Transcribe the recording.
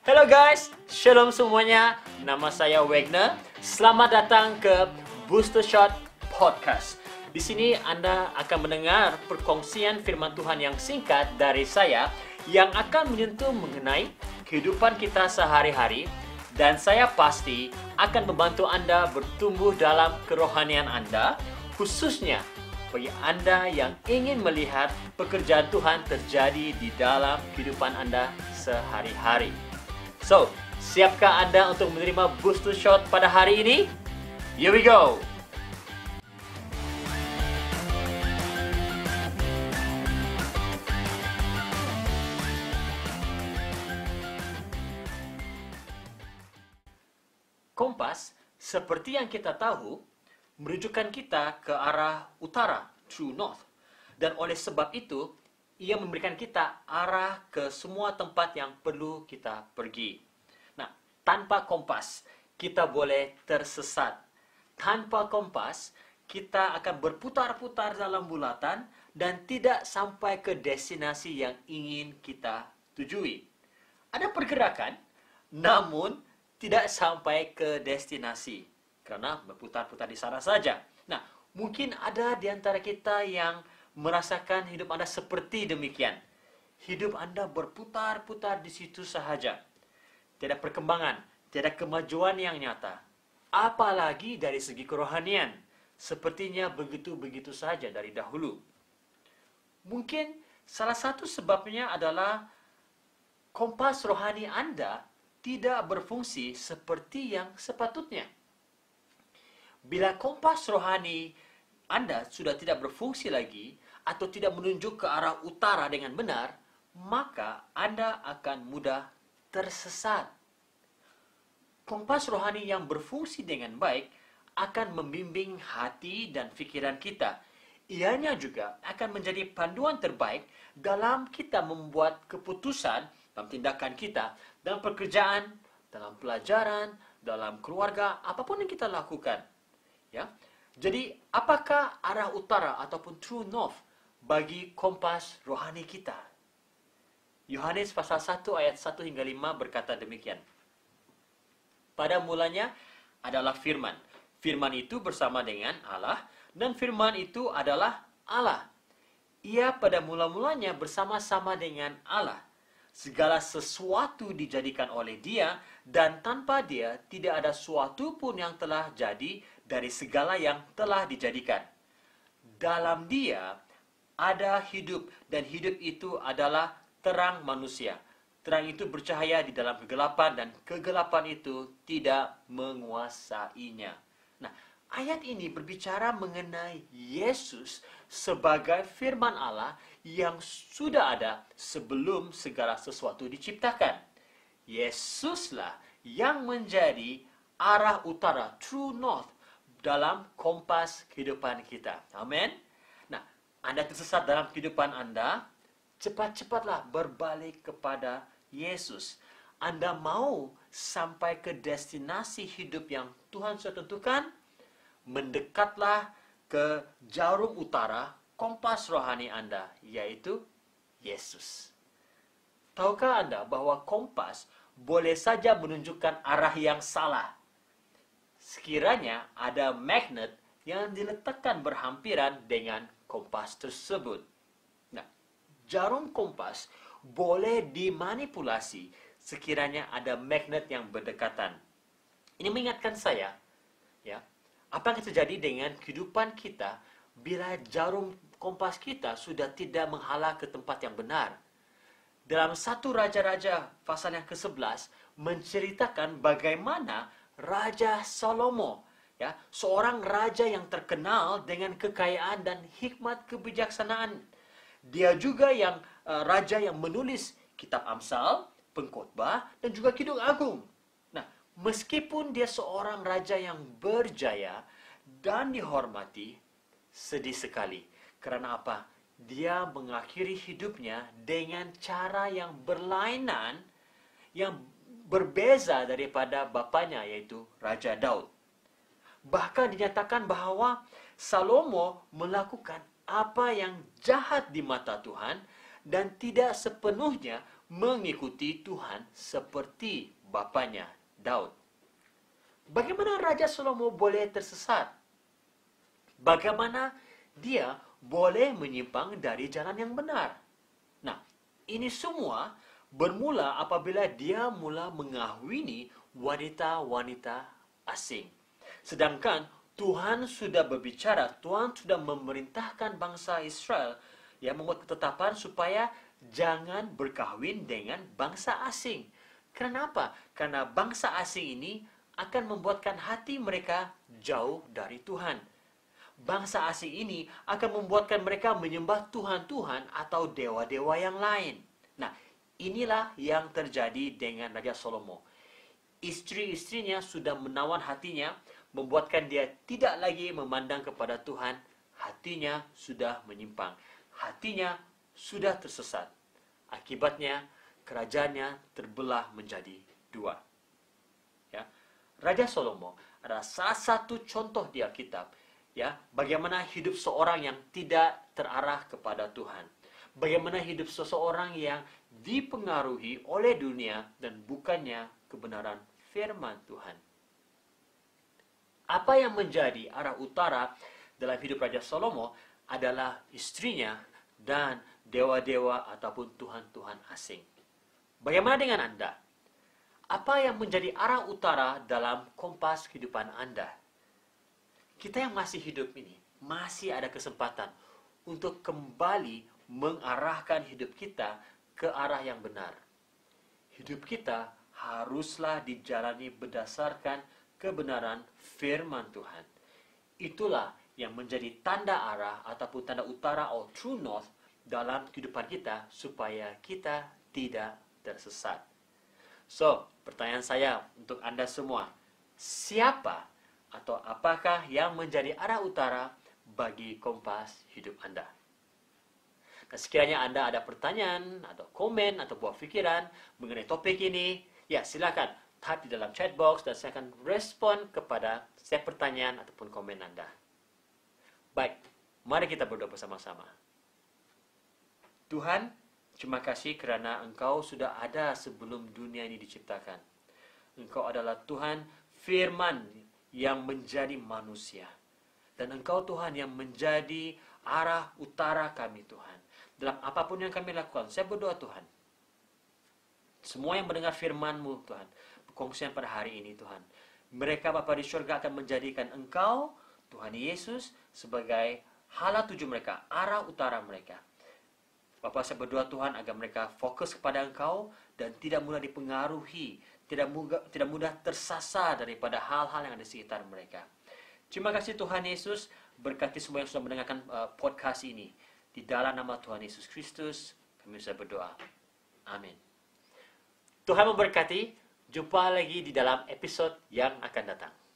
Hello guys, shalom semuanya. Nama saya Wagner. Selamat datang ke Booster Shot Podcast. Di sini Anda akan mendengar perkongsian firman Tuhan yang singkat dari saya yang akan menyentuh mengenai kehidupan kita sehari-hari, dan saya pasti akan membantu Anda bertumbuh dalam kerohanian Anda, khususnya bagi Anda yang ingin melihat pekerjaan Tuhan terjadi di dalam kehidupan Anda sehari-hari. So, siapkah Anda untuk menerima Booster Shot pada hari ini? Here we go! Kompas, seperti yang kita tahu, merujukan kita ke arah utara, true north. Dan oleh sebab itu, ia memberikan kita arah ke semua tempat yang perlu kita pergi. Nah, tanpa kompas, kita boleh tersesat. Tanpa kompas, kita akan berputar-putar dalam bulatan dan tidak sampai ke destinasi yang ingin kita tujui. Ada pergerakan, namun tidak sampai ke destinasi karena berputar-putar di sana saja. Nah, mungkin ada di antara kita yang merasakan hidup Anda seperti demikian. Hidup Anda berputar-putar di situ sahaja. Tidak perkembangan, tidak kemajuan yang nyata. Apalagi dari segi kerohanian. Sepertinya begitu-begitu saja dari dahulu. Mungkin salah satu sebabnya adalah kompas rohani Anda tidak berfungsi seperti yang sepatutnya. Bila kompas rohani Anda sudah tidak berfungsi lagi atau tidak menunjuk ke arah utara dengan benar, maka Anda akan mudah tersesat. Kompas rohani yang berfungsi dengan baik akan membimbing hati dan pikiran kita. Ianya juga akan menjadi panduan terbaik dalam kita membuat keputusan dalam tindakan kita, dalam pekerjaan, dalam pelajaran, dalam keluarga, apapun yang kita lakukan. Ya. Jadi, apakah arah utara ataupun true north bagi kompas rohani kita? Yohanes pasal 1 ayat 1 hingga 5 berkata demikian. Pada mulanya adalah firman. Firman itu bersama dengan Allah, dan firman itu adalah Allah. Ia pada mula-mulanya bersama-sama dengan Allah. Segala sesuatu dijadikan oleh Dia, dan tanpa Dia tidak ada suatu pun yang telah jadi dari segala yang telah dijadikan. Dalam Dia ada hidup, dan hidup itu adalah terang manusia. Terang itu bercahaya di dalam kegelapan, dan kegelapan itu tidak menguasainya. Nah, ayat ini berbicara mengenai Yesus sebagai firman Allah yang sudah ada sebelum segala sesuatu diciptakan. Yesuslah yang menjadi arah utara, true north, dalam kompas kehidupan kita. Amin. Nah, Anda tersesat dalam kehidupan Anda, cepat-cepatlah berbalik kepada Yesus. Anda mau sampai ke destinasi hidup yang Tuhan sudah tentukan? Mendekatlah ke jarum utara kompas rohani Anda, yaitu Yesus. Tahukah Anda bahwa kompas boleh saja menunjukkan arah yang salah? Sekiranya ada magnet yang diletakkan berhampiran dengan kompas tersebut. Nah, jarum kompas boleh dimanipulasi sekiranya ada magnet yang berdekatan. Ini mengingatkan saya, ya, apa yang terjadi dengan kehidupan kita bila jarum kompas kita sudah tidak menghala ke tempat yang benar. Dalam 1 Raja-Raja pasal yang ke-11 menceritakan bagaimana Raja Salomo, ya, seorang raja yang terkenal dengan kekayaan dan hikmat kebijaksanaan. Dia juga yang raja yang menulis kitab Amsal, Pengkhotbah, dan juga Kidung Agung. Nah, meskipun dia seorang raja yang berjaya dan dihormati, sedih sekali. Karena apa? Dia mengakhiri hidupnya dengan cara yang berlainan, yang berbeza daripada bapanya, yaitu Raja Daud. Bahkan dinyatakan bahwa Salomo melakukan apa yang jahat di mata Tuhan dan tidak sepenuhnya mengikuti Tuhan seperti bapanya Daud. Bagaimana Raja Salomo boleh tersesat? Bagaimana dia boleh menyimpang dari jalan yang benar? Nah, ini semua bermula apabila dia mula mengahwini wanita-wanita asing. Sedangkan Tuhan sudah berbicara, Tuhan sudah memerintahkan bangsa Israel yang membuat ketetapan supaya jangan berkahwin dengan bangsa asing. Kenapa? Karena bangsa asing ini akan membuatkan hati mereka jauh dari Tuhan. Bangsa asing ini akan membuatkan mereka menyembah Tuhan-Tuhan atau dewa-dewa yang lain. Nah, inilah yang terjadi dengan Raja Salomo. Istri-istrinya sudah menawan hatinya, membuatkan dia tidak lagi memandang kepada Tuhan. Hatinya sudah menyimpang. Hatinya sudah tersesat. Akibatnya, kerajaannya terbelah menjadi dua. Ya. Raja Salomo adalah salah satu contoh di Alkitab, ya, bagaimana hidup seorang yang tidak terarah kepada Tuhan. Bagaimana hidup seseorang yang dipengaruhi oleh dunia dan bukannya kebenaran firman Tuhan. Apa yang menjadi arah utara dalam hidup Raja Salomo adalah istrinya dan dewa-dewa ataupun tuhan-tuhan asing. Bagaimana dengan Anda? Apa yang menjadi arah utara dalam kompas kehidupan Anda? Kita yang masih hidup ini, masih ada kesempatan untuk kembali mengarahkan hidup kita ke arah yang benar. Hidup kita haruslah dijalani berdasarkan kebenaran firman Tuhan. Itulah yang menjadi tanda arah ataupun tanda utara atau true north dalam kehidupan kita supaya kita tidak tersesat. So, pertanyaan saya untuk Anda semua, siapa atau apakah yang menjadi arah utara bagi kompas hidup Anda? Nah, sekiranya Anda ada pertanyaan atau komen atau buah pikiran mengenai topik ini, ya silakan type di dalam chat box dan saya akan respon kepada setiap pertanyaan ataupun komen Anda. Baik, mari kita berdoa bersama-sama. Tuhan, terima kasih kerana Engkau sudah ada sebelum dunia ini diciptakan. Engkau adalah Tuhan firman yang menjadi manusia. Dan Engkau Tuhan yang menjadi arah utara kami Tuhan. Dalam apapun yang kami lakukan, saya berdoa Tuhan. Semua yang mendengar firman-Mu Tuhan, perkongsian pada hari ini Tuhan. Mereka Bapa di surga akan menjadikan Engkau, Tuhan Yesus, sebagai hala tuju mereka, arah utara mereka. Bapa, saya berdoa Tuhan agar mereka fokus kepada Engkau dan tidak mudah dipengaruhi, tidak mudah tersasar daripada hal-hal yang ada di sekitar mereka. Terima kasih Tuhan Yesus, berkati semua yang sudah mendengarkan podcast ini. Di dalam nama Tuhan Yesus Kristus, kami sudah berdoa. Amin. Tuhan memberkati, jumpa lagi di dalam episode yang akan datang.